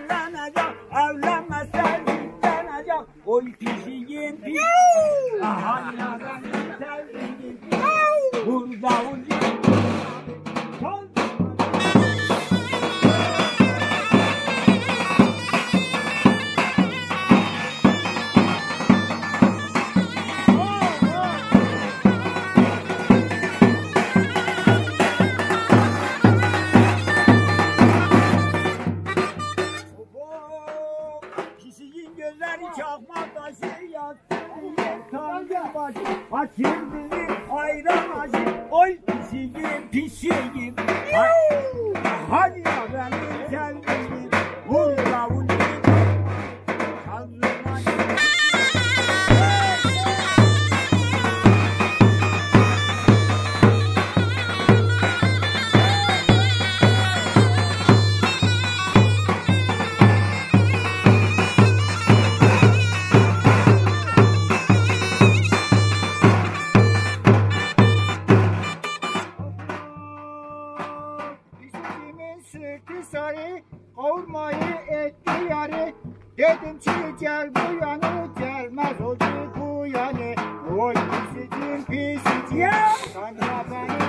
evlenecek, evlenmezse bitlenecek. Oy pişiyin pişiyin, aha ya benim sevdiğim. Burada ucuz. Açıldı ayran acı, oy pişiyim pişiyim. Hadi ya benim sevdiğim, vur davul. Kavurmayı etti yarı, dedim ki gel bu yanı, gelmez oldu bu yanı. Oy pisicim pisicim, sen ya beni